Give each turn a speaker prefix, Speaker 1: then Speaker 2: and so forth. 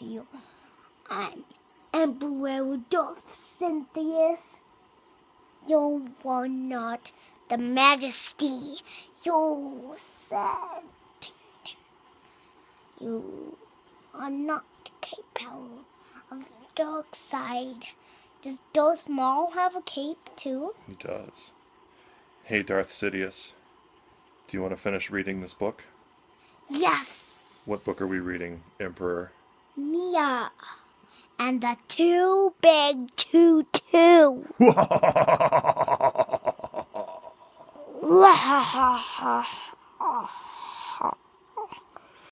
Speaker 1: to you. I'm Emperor Darth Sidious. You are not the Majesty. You said you are not capable of the dark side. Does Darth Maul have a cape too?
Speaker 2: He does. Hey, Darth Sidious. Do you want to finish reading this book?
Speaker 1: Yes.
Speaker 2: What book are we reading, Emperor?
Speaker 1: Mia and the Too Big Tutu.